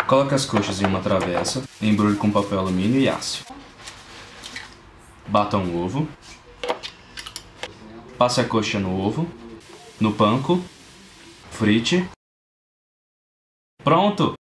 Coloque as coxas em uma travessa, embrulhe com papel alumínio e asse. Bata um ovo. Passe a coxa no ovo, no panko, frite. Pronto!